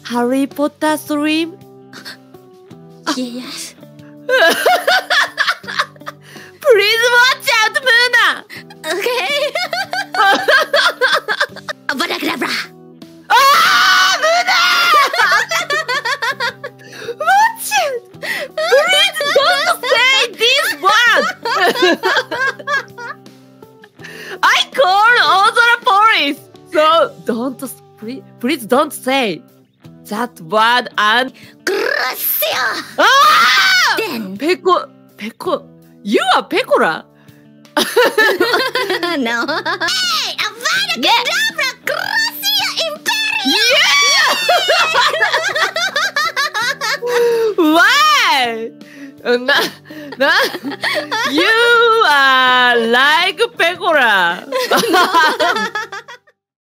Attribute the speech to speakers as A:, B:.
A: Harry Potter stream?
B: Yes.
A: Please watch out, Moona!
B: Okay. Abracadabra.
A: Ah, Moona! Watch it! Please don't say this word! I call Ozora police! So please don't say that word and...
B: Gracia.
A: Ah!
B: Then.
A: Peko... You are Pecora?
B: No. Hey! Abracadabra! Gracia Imperia!
A: Yeah! Why? You are like Pecora.